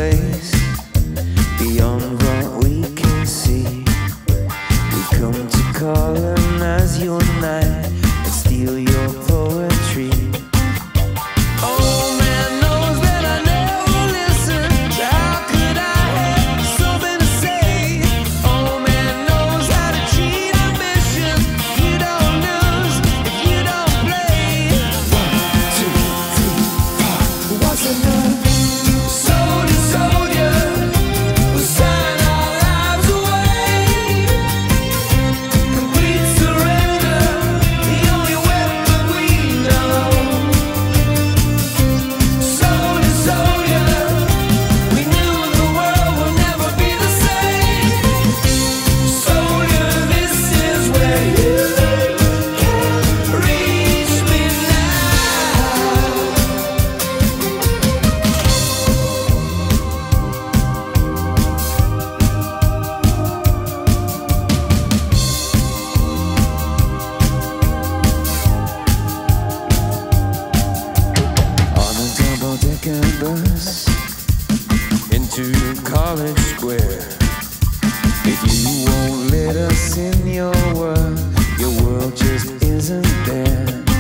place beyond what we can see. We come to colonize your night and steal your poetry. Oh, man knows that I never listen. How could I have something to say? Oh, man knows how to cheat ambition. You don't lose if you don't play. 1, 2, 3, 4. What's enough? Soldier, soldier, we'll sign our lives away. Complete surrender, the only weapon we know. Soldier, soldier, we knew the world would never be the same. Soldier, this is where you can reach me now. On a double-decker bus into College Square. If you won't let us in your world just isn't there.